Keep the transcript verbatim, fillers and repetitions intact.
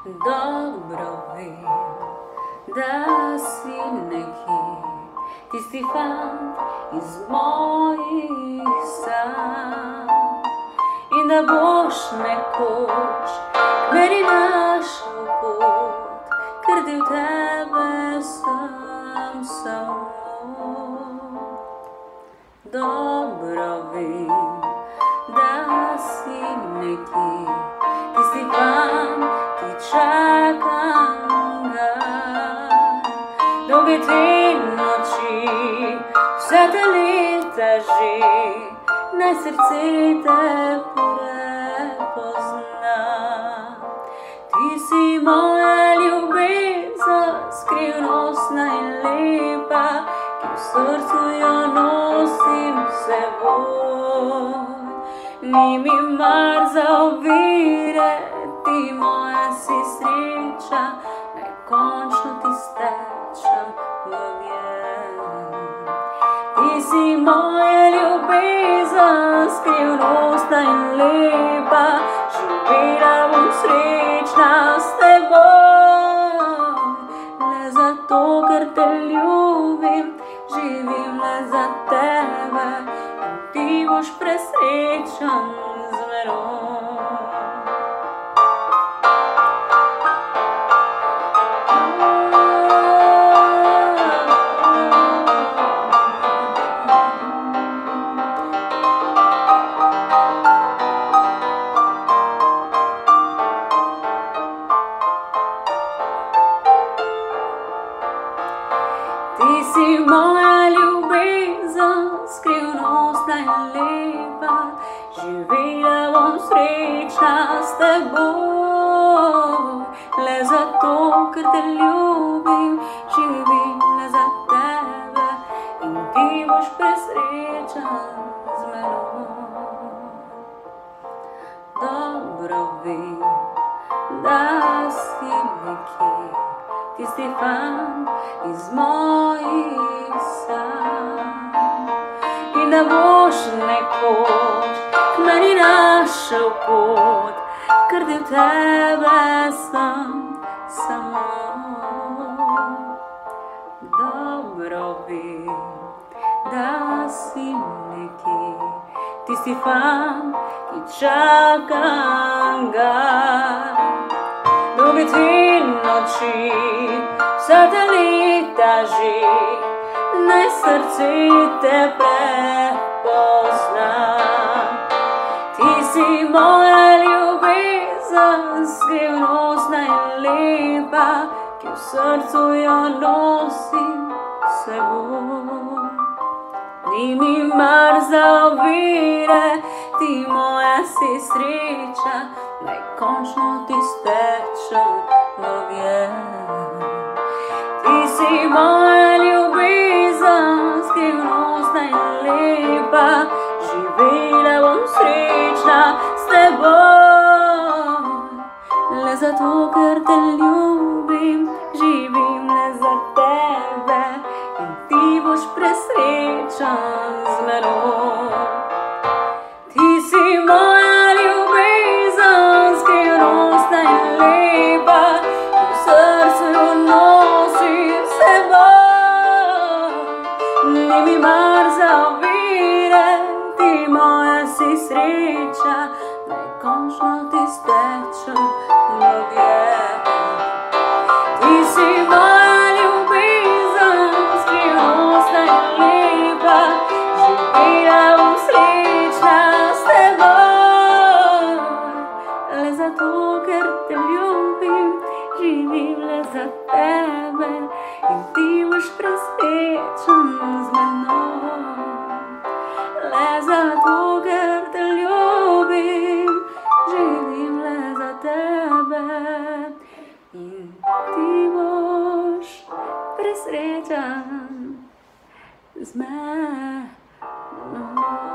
Dobro vem, da si nekje tisti fant iz mojih sanj in da boš nekoč k meni našel pot, ker del tebe sem samo. Dobro vem, da si nekje tisti fant, ki čakam ga. Dolge te noči, vse te leta že, naj srce te prepozna. Ti si moja ljubezen, skrivnostna in lepa, ki v srcu jo nosim s seboj. Ni mi mar za ovire, ti moja si sreča, naj končno ti stečem v objem. Ti si moja ljubezen, skrivnostna in lepa, živela bom srečna s teboj. Le zato, ker te ljubim, živim le za tebe in ti boš presrečen z menoj. Ti si moja ljubezen, skrivnostna in lepa, živela bom srečna s teboj. Le zato, ker te ljubim, živim le za tebe in ti boš presrečen z menoj. Dobro vem, da si nekje tisti fant iz mojih sanj in da boš nekoč k meni našel pot, ker del tebe sem samo. Dobro vem, da si nekje tisti fant, ki čakam ga. Dolge te noči, vsa ta leta že, naj srce te prepozna. Ti si moja ljubezen, skrivnostna in lepa, ki v srcu jo nosim s seboj. Ni mi mar za ovire, ti moja si sreča, naj končno ti stečem v objem. Ti si moja ljubezen, skrivnostna in lepa, živela bom srečna s teboj. Le zato, ker te ljubim, živim le za tebe in ti boš presrečen z menoj. Ti si moja ljubezen, skrivnostna in lepa, ki v srcu jo nosim s seboj. Ni mi mar za ovire, ti moja si sreča, naj končno ti stečem v objem. Ti si moja ljubezen, skrivnostna in lepa, živela bom srečna s teboj. Le zato, ker te ljubim, živim le za tebe in ti boš presrečen z menoj. Le zato, ker te ljubim, živim le za tebe in ti boš presrečen z menoj.